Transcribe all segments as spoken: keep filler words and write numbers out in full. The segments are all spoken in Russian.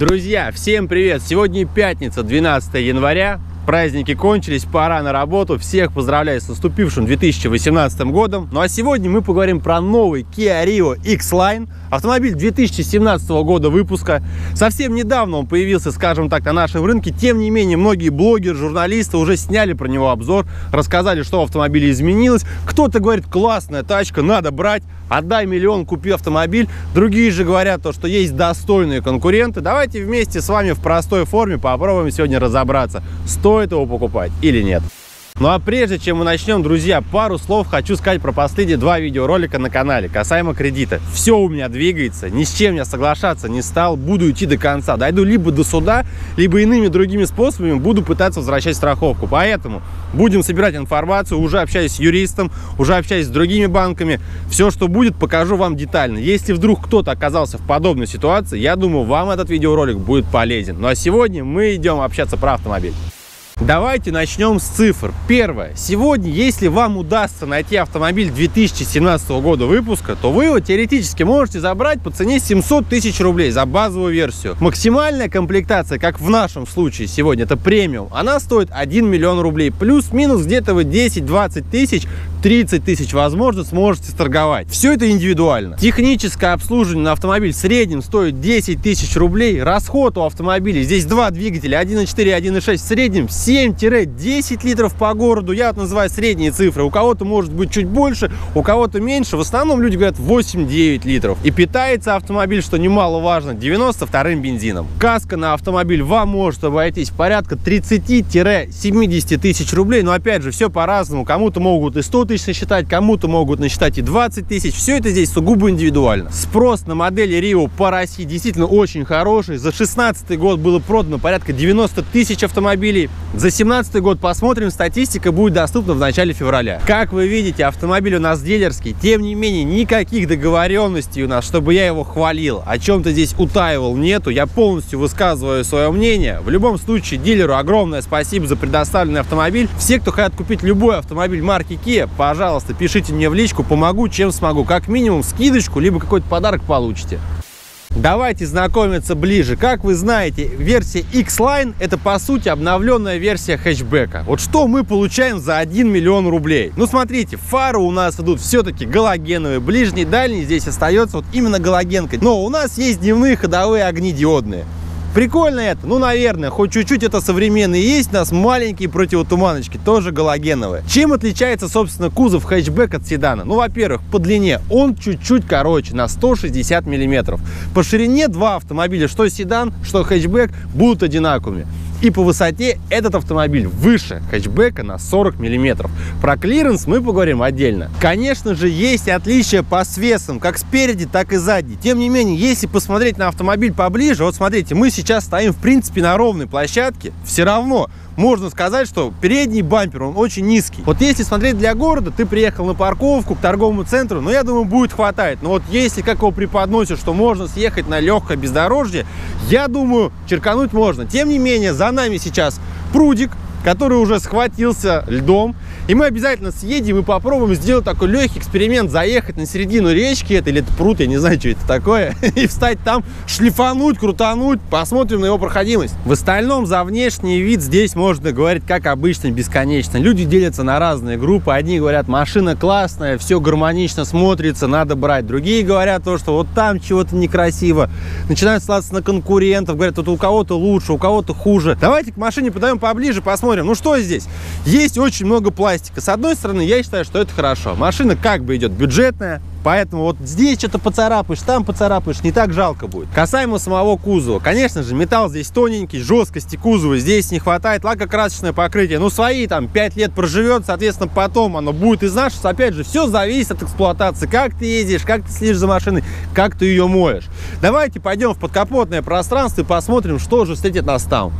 Друзья, всем привет! Сегодня пятница, двенадцатое января. Праздники кончились, пора на работу. Всех поздравляю с наступившим две тысячи восемнадцатым годом. Ну а сегодня мы поговорим про новый Kia Rio X-Line. Автомобиль две тысячи семнадцатого года выпуска. Совсем недавно он появился, скажем так, на нашем рынке. Тем не менее, многие блогеры, журналисты уже сняли про него обзор, рассказали, что в автомобиле изменилось. Кто-то говорит, классная тачка, надо брать. Отдай миллион, купи автомобиль. Другие же говорят, то, что есть достойные конкуренты. Давайте вместе с вами в простой форме попробуем сегодня разобраться, стоит его покупать или нет. Ну а прежде чем мы начнем, друзья, пару слов хочу сказать про последние два видеоролика на канале касаемо кредита. Все у меня двигается, ни с чем я соглашаться не стал, буду идти до конца. Дойду либо до суда, либо иными другими способами буду пытаться возвращать страховку. Поэтому будем собирать информацию, уже общаюсь с юристом, уже общаюсь с другими банками. Все, что будет, покажу вам детально. Если вдруг кто-то оказался в подобной ситуации, я думаю, вам этот видеоролик будет полезен. Ну а сегодня мы идем общаться про автомобиль. Давайте начнем с цифр. Первое. Сегодня, если вам удастся найти автомобиль две тысячи семнадцатого года выпуска, то вы его теоретически можете забрать по цене семьсот тысяч рублей за базовую версию. Максимальная комплектация, как в нашем случае сегодня, это премиум. Она стоит один миллион рублей. Плюс-минус где-то вы десять-двадцать тысяч, тридцать тысяч, возможно, сможете сторговать. Все это индивидуально. Техническое обслуживание на автомобиль в среднем стоит десять тысяч рублей. Расход у автомобиля, здесь два двигателя, один и четыре, один и шесть, в среднем семь-десять литров по городу. Я вот называю средние цифры. У кого-то может быть чуть больше, у кого-то меньше. В основном люди говорят восемь-девять литров. И питается автомобиль, что немаловажно, девяносто вторым бензином. Каска на автомобиль вам может обойтись порядка тридцати-семидесяти тысяч рублей. Но опять же, все по-разному. Кому-то могут и сто тысяч насчитать, кому-то могут насчитать и двадцать тысяч. Все это здесь сугубо индивидуально. Спрос на модели Rio по России действительно очень хороший. За шестнадцатый год было продано порядка девяноста тысяч автомобилей. За семнадцатый год посмотрим, статистика будет доступна в начале февраля. Как вы видите, автомобиль у нас дилерский, тем не менее никаких договоренностей у нас, чтобы я его хвалил, о чем-то здесь утаивал, нету. Я полностью высказываю свое мнение. В любом случае, дилеру огромное спасибо за предоставленный автомобиль. Все, кто хотят купить любой автомобиль марки Kia, пожалуйста, пишите мне в личку, помогу, чем смогу. Как минимум скидочку, либо какой-то подарок получите. Давайте знакомиться ближе. Как вы знаете, версия X-Line это по сути обновленная версия хэтчбека. Вот что мы получаем за один миллион рублей? Ну смотрите, фары у нас идут все-таки галогеновые. Ближний, дальний здесь остается вот именно галогенка. Но у нас есть дневные ходовые огни диодные. Прикольно это, ну, наверное, хоть чуть-чуть это современные. Есть у нас маленькие противотуманочки, тоже галогеновые. Чем отличается, собственно, кузов хэтчбэк от седана? Ну, во-первых, по длине он чуть-чуть короче, на сто шестьдесят миллиметров. По ширине два автомобиля, что седан, что хэтчбэк, будут одинаковыми. И по высоте этот автомобиль выше хэтчбека на сорок миллиметров. Про клиренс мы поговорим отдельно. Конечно же, есть отличия по свесам, как спереди, так и сзади. Тем не менее, если посмотреть на автомобиль поближе, вот смотрите, мы сейчас стоим в принципе на ровной площадке, все равно можно сказать, что передний бампер, он очень низкий. Вот если смотреть для города, ты приехал на парковку к торговому центру, ну, я думаю, будет хватать. Но вот если как его преподносят, что можно съехать на легкое бездорожье, я думаю, черкануть можно. Тем не менее, за нами сейчас прудик, который уже схватился льдом. И мы обязательно съедем и попробуем сделать такой легкий эксперимент, заехать на середину речки, это или это пруд, я не знаю, что это такое, и встать там, шлифануть, крутануть, посмотрим на его проходимость. В остальном за внешний вид здесь можно говорить, как обычно, бесконечно. Люди делятся на разные группы. Одни говорят, машина классная, все гармонично смотрится, надо брать. Другие говорят то, что вот там чего-то некрасиво. Начинают ссылаться на конкурентов, говорят, вот у кого-то лучше, у кого-то хуже. Давайте к машине подойдем поближе, посмотрим. Ну что здесь? Есть очень много пластика. С одной стороны, я считаю, что это хорошо. Машина как бы идет бюджетная, поэтому вот здесь что-то поцарапаешь, там поцарапаешь, не так жалко будет. Касаемо самого кузова, конечно же, металл здесь тоненький, жесткости кузова здесь не хватает, лакокрасочное покрытие, ну, свои там пять лет проживет, соответственно, потом оно будет изнашиваться. Опять же, все зависит от эксплуатации, как ты ездишь, как ты следишь за машиной, как ты ее моешь. Давайте пойдем в подкапотное пространство и посмотрим, что же встретит нас там.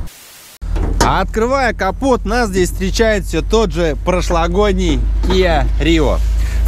А открывая капот, нас здесь встречает все тот же прошлогодний Kia Rio. В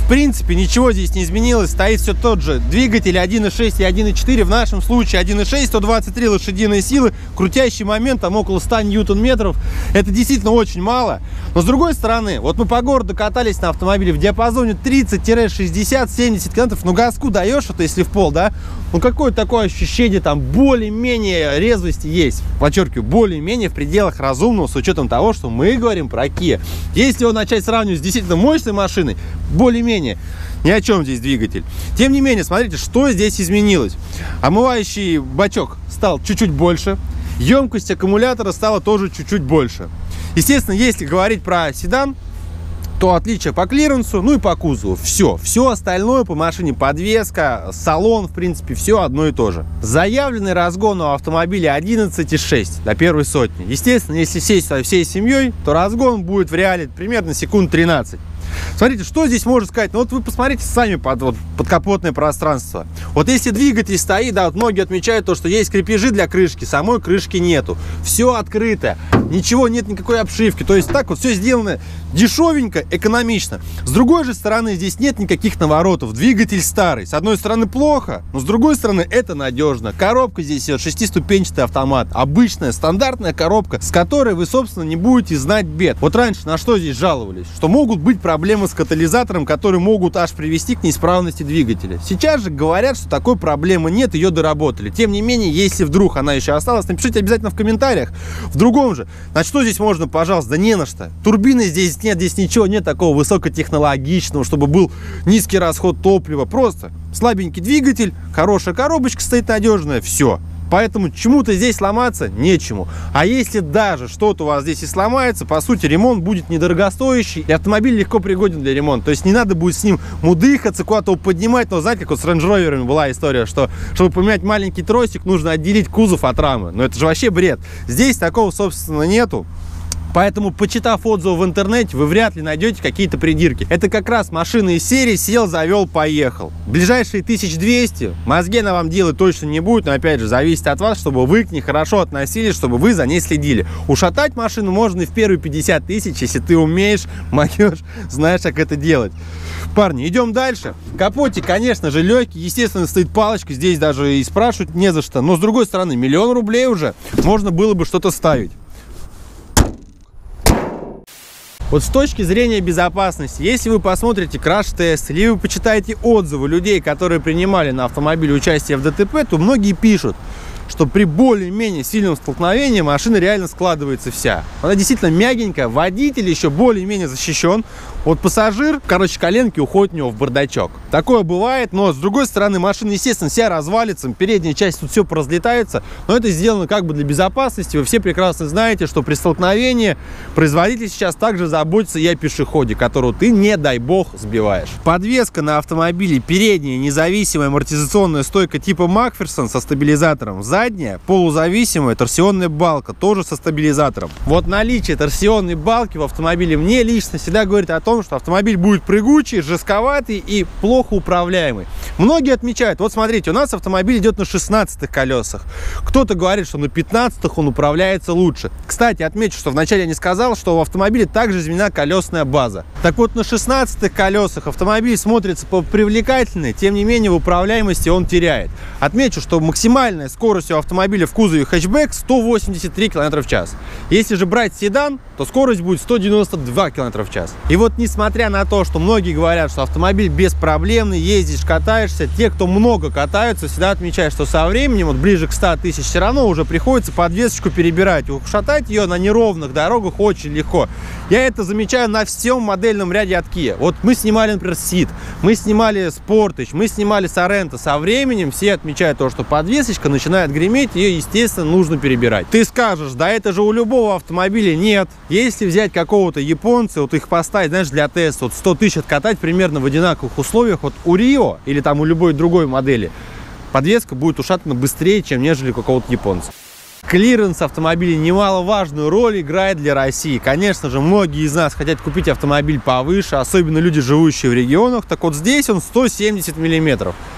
В принципе, ничего здесь не изменилось, стоит все тот же двигатель один и шесть и один и четыре, в нашем случае один и шесть, сто двадцать три лошадиные силы, крутящий момент там около ста ньютон-метров. Это действительно очень мало. Но с другой стороны, вот мы по городу катались на автомобиле в диапазоне тридцать — шестьдесят — семьдесят километров, ну газку даешь, это если в пол, да, ну какое-то такое ощущение, там более-менее резвости есть, подчеркиваю, более-менее в пределах разумного, с учетом того, что мы говорим про Kia. Если его начать сравнивать с действительно мощной машиной, более-менее ни о чем здесь двигатель. Тем не менее, смотрите, что здесь изменилось. Омывающий бачок стал чуть-чуть больше, емкость аккумулятора стала тоже чуть-чуть больше. Естественно, если говорить про седан, то отличие по клиренсу, ну и по кузову. Все. Все остальное по машине, подвеска, салон, в принципе, все одно и то же. Заявленный разгон у автомобиля одиннадцать и шесть до первой сотни. Естественно, если сесть со всей семьей, то разгон будет в реале примерно секунд тринадцать. Смотрите, что здесь можно сказать? Ну вот вы посмотрите сами под вот, подкапотное пространство. Вот если двигатель стоит, да, вот многие отмечают то, что есть крепежи для крышки, самой крышки нету. Все открыто, ничего, нет никакой обшивки. То есть так вот все сделано дешевенько, экономично. С другой же стороны, здесь нет никаких наворотов. Двигатель старый. С одной стороны плохо, но с другой стороны это надежно. Коробка здесь шестиступенчатый автомат. Обычная, стандартная коробка, с которой вы, собственно, не будете знать бед. Вот раньше на что здесь жаловались? Что могут быть проблемы с катализатором, которые могут аж привести к неисправности двигателя. Сейчас же говорят, что такой проблемы нет, ее доработали. Тем не менее, если вдруг она еще осталась, напишите обязательно в комментариях. В другом же, на что здесь можно, пожалуйста? Да не на что. Турбины здесь нет, здесь ничего нет такого высокотехнологичного, чтобы был низкий расход топлива. Просто слабенький двигатель, хорошая коробочка стоит надежная, все. Поэтому чему-то здесь сломаться нечему. А если даже что-то у вас здесь и сломается, по сути, ремонт будет недорогостоящий, и автомобиль легко пригоден для ремонта. То есть не надо будет с ним мудыхаться, куда-то его поднимать. Но знаете, как вот с Range Rover'ами была история, что чтобы поменять маленький тросик, нужно отделить кузов от рамы. Но это же вообще бред. Здесь такого, собственно, нету. Поэтому, почитав отзывы в интернете, вы вряд ли найдете какие-то придирки. Это как раз машина из серии «сел, завел, поехал». Ближайшие тысяч двести мозги она вам делать точно не будет, но опять же зависит от вас, чтобы вы к ней хорошо относились, чтобы вы за ней следили. Ушатать машину можно и в первые пятьдесят тысяч, если ты умеешь, могешь, знаешь, как это делать. Парни, идем дальше. Капотик, конечно же, легкий, естественно, стоит палочка, здесь даже и спрашивать не за что. Но с другой стороны, миллион рублей уже можно было бы что-то ставить. Вот с точки зрения безопасности, если вы посмотрите краш-тест или вы почитаете отзывы людей, которые принимали на автомобиле участие в ДТП, то многие пишут, что при более-менее сильном столкновении машина реально складывается вся. Она действительно мягенькая, водитель еще более-менее защищен. Вот пассажир, короче, коленки уходят у него в бардачок. Такое бывает, но с другой стороны машина, естественно, вся развалится, передняя часть тут все поразлетается, но это сделано как бы для безопасности. Вы все прекрасно знаете, что при столкновении производитель сейчас также заботится и о пешеходе, которого ты, не дай бог, сбиваешь. Подвеска на автомобиле передняя независимая амортизационная стойка типа Макферсон со стабилизатором, задняя полузависимая торсионная балка тоже со стабилизатором. Вот наличие торсионной балки в автомобиле мне лично всегда говорит о том, что автомобиль будет прыгучий, жестковатый и плохо управляемый. Многие отмечают, вот смотрите, у нас автомобиль идет на шестнадцатых колесах. Кто-то говорит, что на пятнадцатых он управляется лучше. Кстати, отмечу, что вначале я не сказал, что в автомобиле также изменена колесная база. Так вот, на шестнадцатых колесах автомобиль смотрится привлекательный, тем не менее в управляемости он теряет. Отмечу, что максимальная скорость у автомобиля в кузове хэтчбэк сто восемьдесят три километра в час. Если же брать седан, то скорость будет сто девяносто два километра в час. И вот несмотря на то, что многие говорят, что автомобиль беспроблемный, ездишь, катаешься, те, кто много катаются, всегда отмечают, что со временем, вот ближе к ста тысяч, все равно уже приходится подвесочку перебирать. Ушатать ее на неровных дорогах очень легко. Я это замечаю на всем модельном ряде от Kia. Вот мы снимали, например, Ceed, мы снимали Sportage, мы снимали Sorento. Со временем все отмечают то, что подвесочка начинает греметь, ее, естественно, нужно перебирать. Ты скажешь, да это же у любого автомобиля. Нет. Если взять какого-то японца, вот их поставить, знаешь, для теста, вот сто тысяч откатать примерно в одинаковых условиях, вот у Rio или там у любой другой модели, подвеска будет ушатана быстрее, чем нежели у какого-то японца. Клиренс автомобиля немаловажную роль играет для России. Конечно же, многие из нас хотят купить автомобиль повыше, особенно люди, живущие в регионах. Так вот здесь он сто семьдесят миллиметров.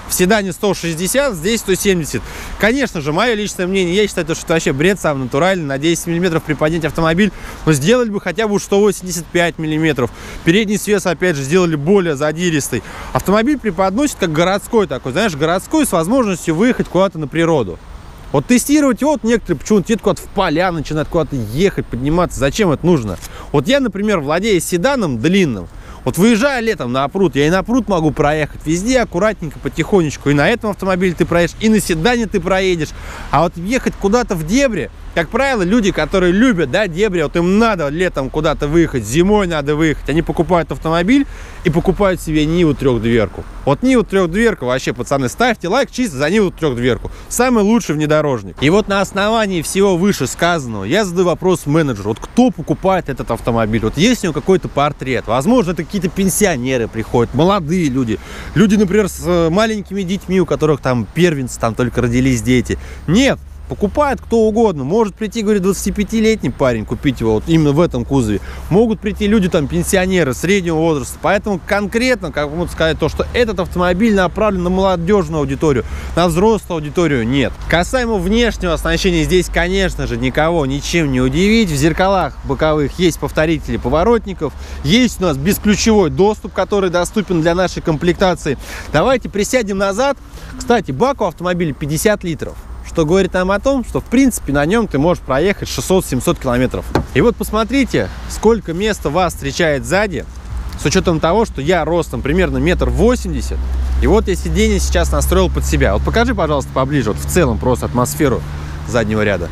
В седане сто шестьдесят, здесь сто семьдесят. Конечно же, мое личное мнение, я считаю, что это вообще бред сам натуральный. На десять миллиметров приподнять автомобиль, но сделали бы хотя бы уж сто восемьдесят пять миллиметров. Передний свес, опять же, сделали более задиристый. Автомобиль преподносит как городской такой, знаешь, городской с возможностью выехать куда-то на природу. Вот тестировать его, вот некоторые почему-то едут куда-то в поля, начинают куда-то ехать, подниматься. Зачем это нужно? Вот я, например, владея седаном длинным, вот выезжая летом на пруд, я и на пруд могу проехать везде аккуратненько, потихонечку. И на этом автомобиле ты проедешь, и на седане ты проедешь. А вот ехать куда-то в дебри, как правило, люди, которые любят, да, дебри, вот им надо летом куда-то выехать, зимой надо выехать, они покупают автомобиль и покупают себе Ниву трехдверку. Вот Ниву трехдверка, вообще, пацаны, ставьте лайк чисто за Ниву трехдверку. Самый лучший внедорожник. И вот на основании всего вышесказанного я задаю вопрос менеджеру. Вот кто покупает этот автомобиль? Вот есть у него какой-то портрет? Возможно, это какие-то пенсионеры приходят, молодые люди. Люди, например, с маленькими детьми, у которых там первенцы, там только родились дети. Нет. Покупает кто угодно. Может прийти, говорит, двадцатипятилетний парень, купить его вот именно в этом кузове. Могут прийти люди, там, пенсионеры среднего возраста. Поэтому конкретно, как можно сказать, то, что этот автомобиль направлен на молодежную аудиторию, на взрослую аудиторию, нет. Касаемо внешнего оснащения, здесь, конечно же, никого ничем не удивить. В зеркалах боковых есть повторители поворотников. Есть у нас бесключевой доступ, который доступен для нашей комплектации. Давайте присядем назад. Кстати, бак у автомобиля пятьдесят литров. Что говорит нам о том, что в принципе на нем ты можешь проехать шестьсот-семьсот километров. И вот посмотрите, сколько места вас встречает сзади, с учетом того, что я ростом примерно метр восемьдесят. И вот я сиденье сейчас настроил под себя. Вот покажи, пожалуйста, поближе, вот в целом просто атмосферу заднего ряда.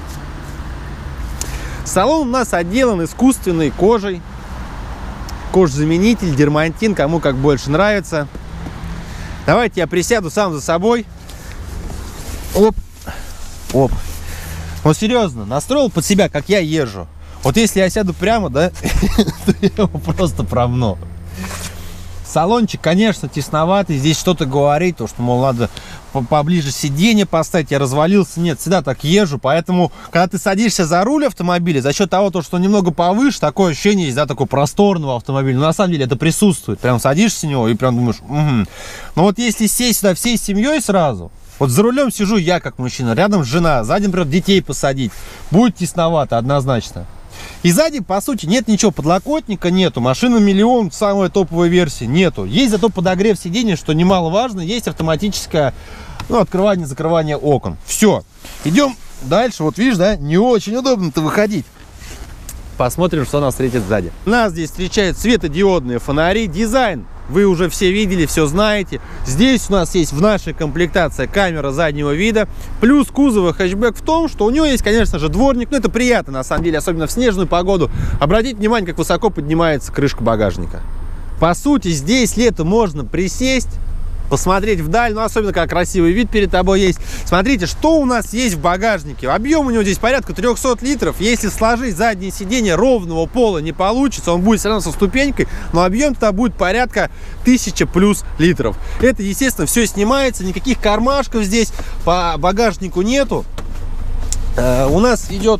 Салон у нас отделан искусственной кожей. Кожзаменитель, дермантин, кому как больше нравится. Давайте я присяду сам за собой. Оп. Оп. Вот серьезно, настроил под себя, как я езжу. Вот если я сяду прямо, да, то я его просто промну. Салончик, конечно, тесноватый. Здесь что-то говорит, то, что, мол, надо поближе сиденье поставить. Я развалился. Нет, всегда так езжу. Поэтому, когда ты садишься за руль автомобиля, за счет того, что немного повыше, такое ощущение есть, да, такого просторного автомобиля. Но на самом деле это присутствует. Прям садишься в него и прям думаешь, угу. Но вот если сесть сюда всей семьей сразу, вот за рулем сижу я как мужчина, рядом жена, сзади, например, детей посадить, будет тесновато однозначно. И сзади, по сути, нет ничего, подлокотника нету, машина миллион, самая топовая версия, нету. Есть зато подогрев сиденья, что немаловажно, есть автоматическое, ну, открывание-закрывание окон. Все, идем дальше, вот видишь, да, не очень удобно-то выходить. Посмотрим, что нас встретит сзади. Нас здесь встречают светодиодные фонари, дизайн. Вы уже все видели, все знаете. Здесь у нас есть в нашей комплектации камера заднего вида. Плюс кузова хэтчбэк в том, что у него есть, конечно же, дворник. Ну, это приятно, на самом деле, особенно в снежную погоду. Обратите внимание, как высоко поднимается крышка багажника. По сути, здесь летом можно присесть, посмотреть вдаль, ну, особенно, как красивый вид перед тобой есть. Смотрите, что у нас есть в багажнике. Объем у него здесь порядка трёхсот литров. Если сложить заднее сиденье, ровного пола не получится, он будет все равно со ступенькой, но объем тогда будет порядка тысячи плюс литров. Это, естественно, все снимается, никаких кармашков здесь по багажнику нету. Э, у нас идет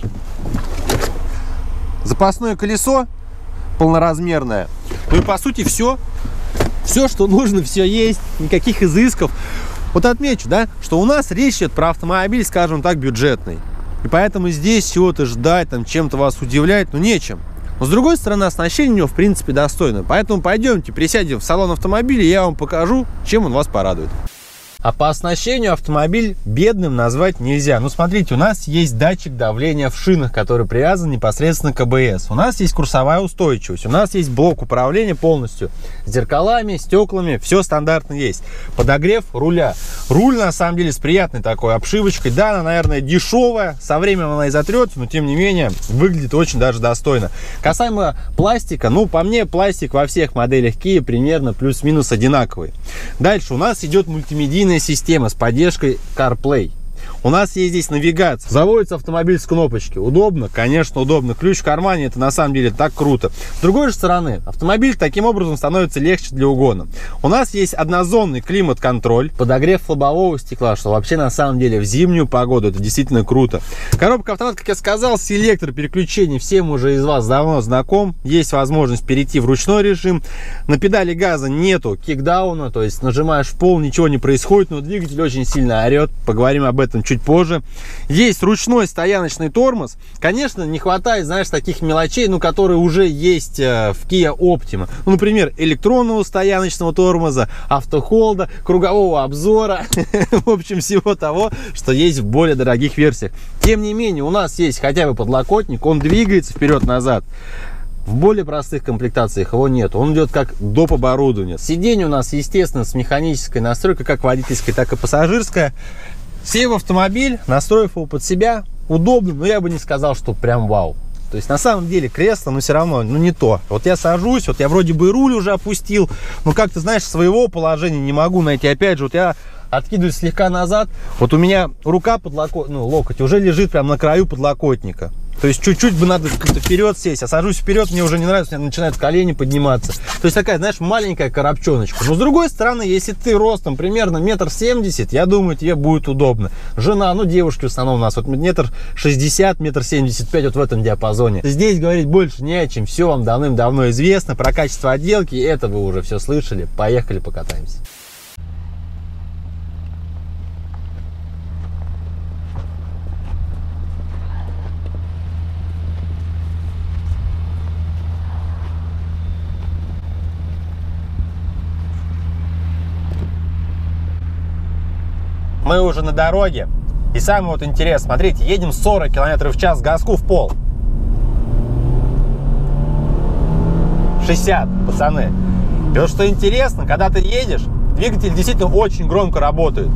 запасное колесо полноразмерное. Ну и, по сути, все. Все, что нужно, все есть, никаких изысков. Вот отмечу, да, что у нас речь идет про автомобиль, скажем так, бюджетный. И поэтому здесь чего-то ждать, там, чем-то вас удивлять, ну, нечем. Но, с другой стороны, оснащение у него, в принципе, достойное. Поэтому пойдемте, присядем в салон автомобиля, и я вам покажу, чем он вас порадует. А по оснащению автомобиль бедным назвать нельзя. Ну, смотрите, у нас есть датчик давления в шинах, который привязан непосредственно к а бэ эс. У нас есть курсовая устойчивость. У нас есть блок управления полностью. С зеркалами, стеклами, все стандартно есть. Подогрев руля. Руль, на самом деле, с приятной такой обшивочкой. Да, она, наверное, дешевая. Со временем она и затрется, но, тем не менее, выглядит очень даже достойно. Касаемо пластика, ну, по мне, пластик во всех моделях Kia примерно плюс-минус одинаковый. Дальше у нас идет мультимедийная система с поддержкой CarPlay. У нас есть здесь навигация. Заводится автомобиль с кнопочки. Удобно? Конечно, удобно. Ключ в кармане, это на самом деле так круто. С другой же стороны, автомобиль таким образом становится легче для угона. У нас есть однозонный климат-контроль, подогрев лобового стекла, что вообще на самом деле в зимнюю погоду это действительно круто. Коробка автомат, как я сказал, селектор переключений всем уже из вас давно знаком. Есть возможность перейти в ручной режим. На педали газа нету кикдауна, то есть нажимаешь в пол, ничего не происходит, но двигатель очень сильно орет. Поговорим об этом чуть позже. Есть ручной стояночный тормоз. Конечно, не хватает, знаешь, таких мелочей, ну, которые уже есть э, в Kia Optima. Ну, например, электронного стояночного тормоза, автохолда, кругового обзора. В общем, всего того, что есть в более дорогих версиях. Тем не менее, у нас есть хотя бы подлокотник, он двигается вперед-назад. В более простых комплектациях его нет. Он идет как доп. Оборудование. Сиденье у нас, естественно, с механической настройкой, как водительская, так и пассажирская. Сев в автомобиль, настроив его под себя, удобно, но я бы не сказал, что прям вау. То есть на самом деле кресло, но все равно, ну не то. Вот я сажусь, вот я вроде бы руль уже опустил, но как-то, знаешь, своего положения не могу найти. Опять же, вот я откидываюсь слегка назад, вот у меня рука подлокотник, ну локоть уже лежит прямо на краю подлокотника. То есть чуть-чуть бы надо как-то вперед сесть, а сажусь вперед, мне уже не нравится, у меня начинают колени подниматься. То есть такая, знаешь, маленькая коробчоночка. Но с другой стороны, если ты ростом примерно метр семьдесят, я думаю, тебе будет удобно. Жена, ну девушки в основном у нас, вот метр шестьдесят, метр семьдесят пять, вот в этом диапазоне. Здесь говорить больше не о чем, все вам давным-давно известно. Про качество отделки, это вы уже все слышали. Поехали покатаемся. Мы уже на дороге. И самый вот интерес, смотрите, едем сорок километров в час, газку в пол. шестьдесят, пацаны. И вот что интересно, когда ты едешь, двигатель действительно очень громко работает.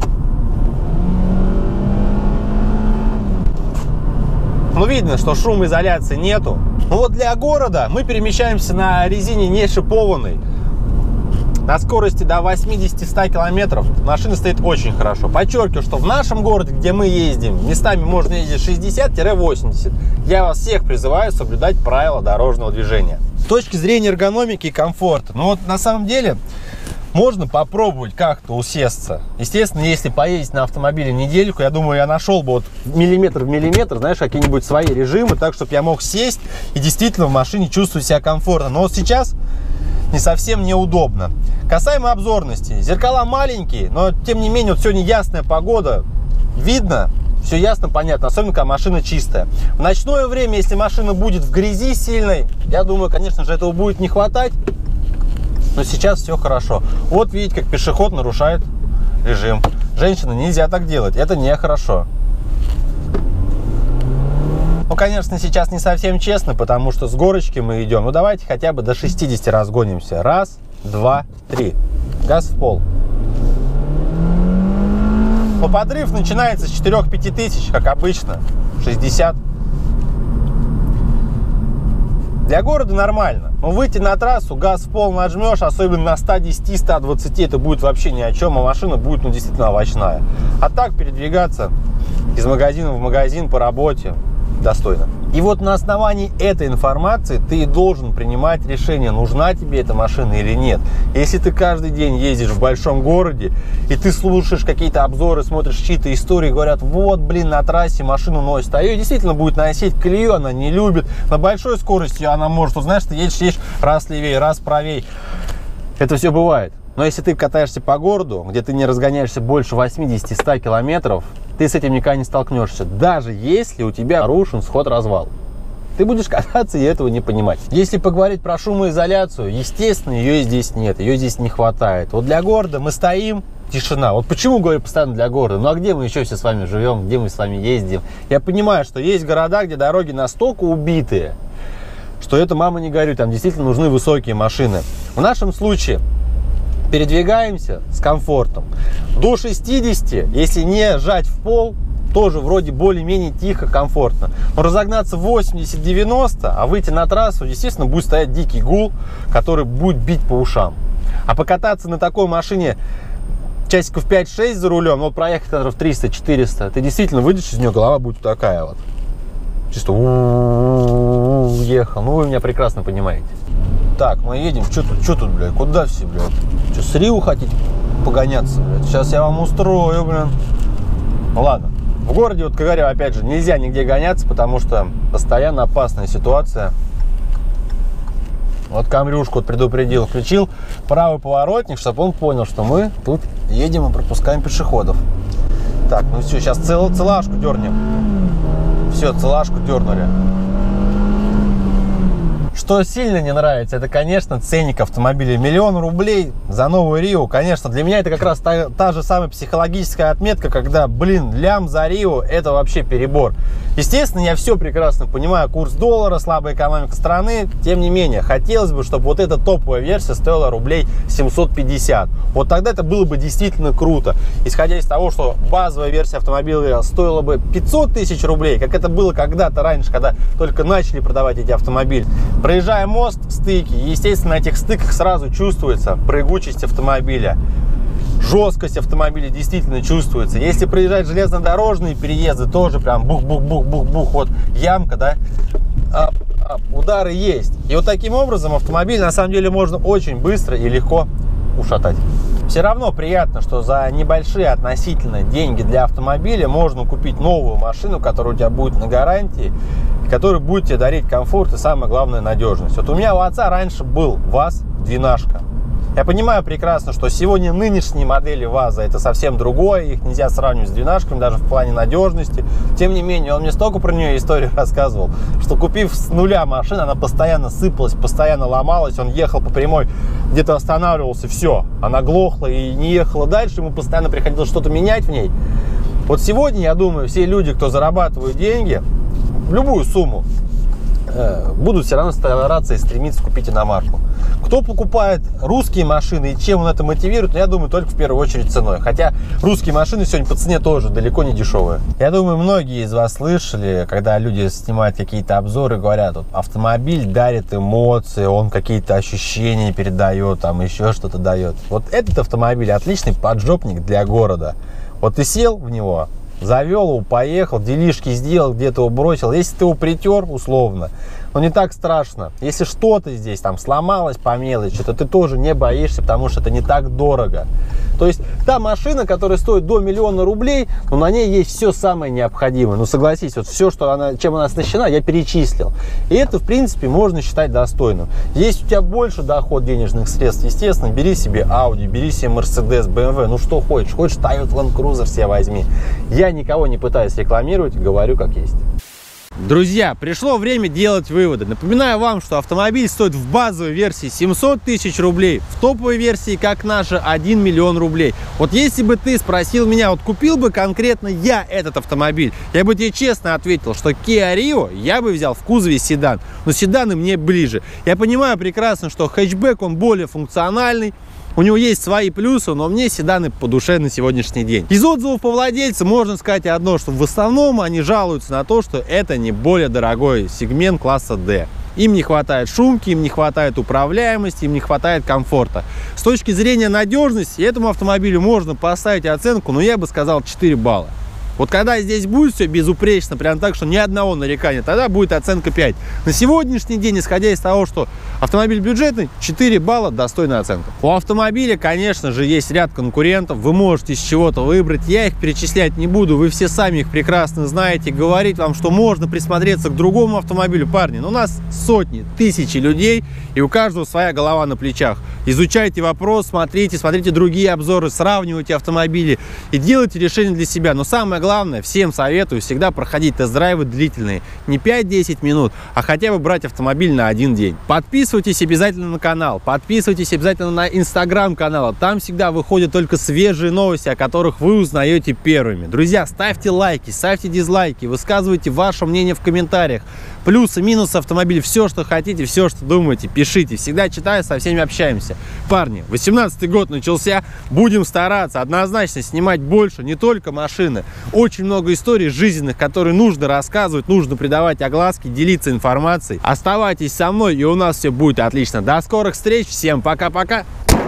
Ну, видно, что шумоизоляции нету. Ну вот для города мы перемещаемся на резине не шипованной. На скорости до восьмидесяти-ста километров машина стоит очень хорошо. Подчеркиваю, что в нашем городе, где мы ездим, местами можно ездить шестьдесят-восемьдесят. Я вас всех призываю соблюдать правила дорожного движения. С точки зрения эргономики и комфорта, ну вот на самом деле можно попробовать как-то усесться. Естественно, если поездить на автомобиле недельку, я думаю, я нашел бы вот миллиметр в миллиметр, знаешь, какие-нибудь свои режимы, так, чтобы я мог сесть и действительно в машине чувствовать себя комфортно. Но вот сейчас не совсем неудобно. Касаемо обзорности. Зеркала маленькие, но тем не менее, вот сегодня ясная погода. Видно, все ясно, понятно, особенно когда машина чистая. В ночное время, если машина будет в грязи сильной, я думаю, конечно же, этого будет не хватать. Но сейчас все хорошо. Вот видите, как пешеход нарушает режим. Женщина, нельзя так делать, это нехорошо. Ну, конечно, сейчас не совсем честно, потому что с горочки мы идем. Ну, давайте хотя бы до шестидесяти разгонимся. Раз, два, три. Газ в пол. Ну, подрыв начинается с четырёх-пяти тысяч, как обычно. шестьдесят. Для города нормально. Но выйти на трассу, газ в пол нажмешь, особенно на ста десяти — ста двадцати, это будет вообще ни о чем, а машина будет, ну, действительно овощная. А так передвигаться из магазина в магазин по работе достойно. И вот на основании этой информации ты должен принимать решение, нужна тебе эта машина или нет. Если ты каждый день ездишь в большом городе, и ты слушаешь какие-то обзоры, смотришь чьи-то истории, говорят, вот, блин, на трассе машину носит, а ее действительно будет носить колею, она не любит. На большой скорости она может, вот, знаешь, ты едешь, едешь раз левее, раз правее. Это все бывает. Но если ты катаешься по городу, где ты не разгоняешься больше восьмидесяти-ста километров, ты с этим никогда не столкнешься, даже если у тебя нарушен сход-развал. Ты будешь кататься и этого не понимать. Если поговорить про шумоизоляцию, естественно, ее здесь нет, ее здесь не хватает. Вот для города мы стоим, тишина. Вот почему говорю постоянно для города? Ну а где мы еще все с вами живем, где мы с вами ездим? Я понимаю, что есть города, где дороги настолько убитые, что это, мама, не горюй, там действительно нужны высокие машины. В нашем случае передвигаемся с комфортом. До шестидесяти, если не жать в пол, тоже вроде более-менее тихо, комфортно. Но разогнаться в восемьдесят-девяносто, а выйти на трассу, естественно, будет стоять дикий гул, который будет бить по ушам. А покататься на такой машине часиков пять-шесть за рулем, вот проехать километров триста-четыреста, ты действительно выйдешь из нее, голова будет такая вот. Чисто уехал. Ну, вы меня прекрасно понимаете. Так, мы едем. Что тут, что тут, блядь? Куда все, блядь? Что, с Рио хотите погоняться, блядь? Сейчас я вам устрою, блин. Ну, ладно. В городе, вот, как говорю, опять же, нельзя нигде гоняться, потому что постоянно опасная ситуация. Вот Камрюшку вот предупредил, включил правый поворотник, чтобы он понял, что мы тут едем и пропускаем пешеходов. Так, ну все, сейчас цел, целашку дернем. Все, целашку дернули. Что сильно не нравится, это, конечно, ценник автомобиля. Миллион рублей за новую Рио. Конечно, для меня это как раз та, та же самая психологическая отметка, когда, блин, лям за Рио, это вообще перебор. Естественно, я все прекрасно понимаю, курс доллара, слабая экономика страны. Тем не менее, хотелось бы, чтобы вот эта топовая версия стоила рублей семьсот пятьдесят. Вот тогда это было бы действительно круто. Исходя из того, что базовая версия автомобиля стоила бы пятьсот тысяч рублей, как это было когда-то раньше, когда только начали продавать эти автомобили. Проезжая мост, стыки, естественно, на этих стыках сразу чувствуется прыгучесть автомобиля. Жесткость автомобиля действительно чувствуется. Если проезжать железнодорожные переезды, тоже прям бух-бух-бух-бух-бух, вот ямка, да, ап, ап, удары есть. И вот таким образом автомобиль на самом деле можно очень быстро и легко ушатать. Все равно приятно, что за небольшие относительно деньги для автомобиля можно купить новую машину, которая у тебя будет на гарантии, который будет тебе дарить комфорт и, самое главное, надежность. Вот у меня у отца раньше был ВАЗ двенашка. Я понимаю прекрасно, что сегодня нынешние модели ВАЗа это совсем другое, их нельзя сравнивать с двенашками, даже в плане надежности. Тем не менее, он мне столько про нее историю рассказывал, что, купив с нуля машину, она постоянно сыпалась, постоянно ломалась, он ехал по прямой, где-то останавливался, все, она глохла и не ехала дальше, ему постоянно приходилось что-то менять в ней. Вот сегодня, я думаю, все люди, кто зарабатывают деньги, любую сумму, будут все равно стараться и стремиться купить иномарку. Кто покупает русские машины и чем он это мотивирует, я думаю, только в первую очередь ценой. Хотя русские машины сегодня по цене тоже далеко не дешевые. Я думаю, многие из вас слышали, когда люди снимают какие-то обзоры, говорят, вот, автомобиль дарит эмоции, он какие-то ощущения передает, там еще что-то дает. Вот этот автомобиль отличный поджопник для города. Вот ты сел в него, завел его, поехал, делишки сделал, где-то его бросил. Если ты его притер, условно, но не так страшно. Если что-то здесь там сломалось по мелочи, то ты тоже не боишься, потому что это не так дорого. То есть та машина, которая стоит до миллиона рублей, ну, на ней есть все самое необходимое. Ну, согласись, вот все, что она, чем она оснащена, я перечислил. И это, в принципе, можно считать достойным. Если у тебя больше доход денежных средств, естественно, бери себе Audi, бери себе Mercedes, бэ эм вэ, ну что хочешь. Хочешь Toyota Land Cruiser себе возьми. Я никого не пытаюсь рекламировать, говорю как есть. Друзья, пришло время делать выводы. Напоминаю вам, что автомобиль стоит в базовой версии семьсот тысяч рублей, в топовой версии, как наша, один миллион рублей. Вот если бы ты спросил меня, вот купил бы конкретно я этот автомобиль, я бы тебе честно ответил, что Kia Rio я бы взял в кузове седан. Но седаны мне ближе. Я понимаю прекрасно, что хэтчбэк, он более функциональный. У него есть свои плюсы, но мне седаны по душе на сегодняшний день. Из отзывов по владельцам можно сказать одно, что в основном они жалуются на то, что это не более дорогой сегмент класса D. Им не хватает шумки, им не хватает управляемости, им не хватает комфорта. С точки зрения надежности этому автомобилю можно поставить оценку, но я бы сказал четыре балла. Вот когда здесь будет все безупречно, прям так, что ни одного нарекания, тогда будет оценка пять. На сегодняшний день, исходя из того, что автомобиль бюджетный, четыре балла достойная оценка. У автомобиля, конечно же, есть ряд конкурентов, вы можете из чего-то выбрать, я их перечислять не буду, вы все сами их прекрасно знаете. Говорить вам, что можно присмотреться к другому автомобилю, парни, но у нас сотни, тысячи людей, и у каждого своя голова на плечах. Изучайте вопрос, смотрите, смотрите другие обзоры, сравнивайте автомобили и делайте решение для себя. Но самое главное, всем советую всегда проходить тест-драйвы длительные, не пять-десять минут, а хотя бы брать автомобиль на один день. Подписывайтесь обязательно на канал, подписывайтесь обязательно на инстаграм канала, там всегда выходят только свежие новости, о которых вы узнаете первыми. Друзья, ставьте лайки, ставьте дизлайки, высказывайте ваше мнение в комментариях. Плюсы, минусы автомобиля, все, что хотите, все, что думаете, пишите. Всегда читаю, со всеми общаемся. Парни, восемнадцатый год начался, будем стараться однозначно снимать больше, не только машины. Очень много историй жизненных, которые нужно рассказывать, нужно придавать огласки, делиться информацией. Оставайтесь со мной, и у нас все будет отлично. До скорых встреч, всем пока-пока.